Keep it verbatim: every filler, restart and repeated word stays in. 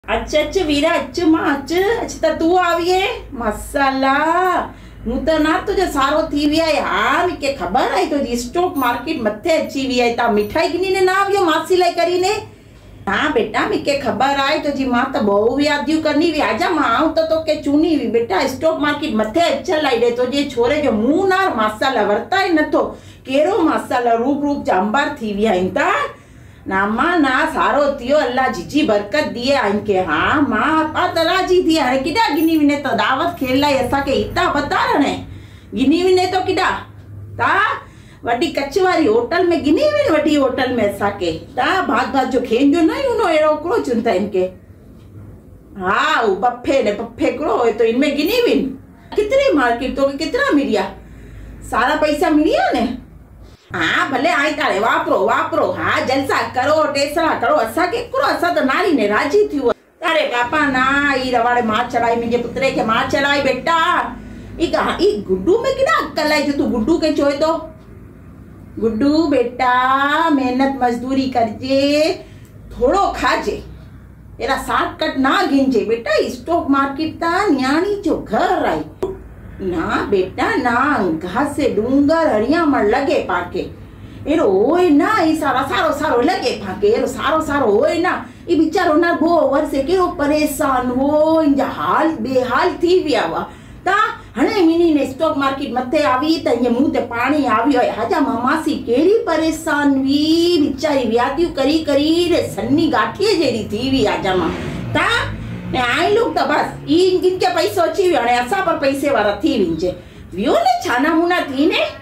अच अच वीरा अच मां अच अच त तू आई है मसाला हूं त ना तुझे सारो थी विया है। हाँ मूंखे ख़बर आई तुझी स्टॉक मार्केट मथे अची वई आहे। ता मिठाई गिनी ने ना आवियो मासी लाइ करीने। हाँ बेटा मूंखे ख़बर आहे तुझी मां त बहु यादियूं करनी हुई। आजा मां आऊं त तोखे चूनी हुई बेटा स्टॉक मार्केट मथे अचण लाइ ॾे तुझे छोरे जो मुंहुं ना मसाला वरता ई नथो। कहिड़ो मसाला रूप रूप जा अंबार थी विया आहिनि ता ना मां ना सारो थियो अल्लाह जीजी बरकत दिए इनके। हाँ मां पा तराजी थी हाणे किडा गिनी विने तो दावत खेल लाई असांखे हिता बतारण है गिनी विने तो किडा ता वडी कच्छ वाली होटल में गिनी विने वडी होटल में असांखे ता भाग भाग जो खेन जो नहीं उनो एड़ो करो चिंता इनके। हाँ वो बफे ने बफे करो तो इनमें गिनी विन कितनी मार्केट तो कितना मिलिया सारा पैसा मिलिया ने। हाँ भले आई तारे वापरो वापरो। हाँ जलसा करो टेसरा करो असा के करो असा तो नारी ने राजी थी। अरे पापा ना ई रवाड़े मार चढ़ाई मुझे पुत्रे के मार चढ़ाई बेटा ई कहा ई गुड्डू में किना अक्कल है जो तू गुड्डू के चोए तो। गुड्डू बेटा मेहनत मजदूरी करजे थोड़ो खाजे एरा शॉर्टकट ना गिनजे बेटा स्टॉक मार्केट ता न्याणी जो घर आई ना बेटा ना घास से डूंगर हरिया मर लगे पाके एरो होए ना ई सारा सारो सारो लगे पाके एरो सारो सारो होए ना ई बिचारो ना बो वर से केरो परेशान हो इंजा हाल बेहाल थी विया वा ता हणे मिनी ने स्टॉक मार्केट मथे आवी त ये मुंह ते पानी आवी होय। हाजा मामासी केरी परेशान वी बिचारी व्यातियू करी करी रे सन्नी गाठिए जेरी थी वी आजा मां ता ने आई लोग तो बस ई इनके पैसो अची वियो हाणे असां पर पैसे वारा थी विंजे वियो ने छाना मुना थी ने।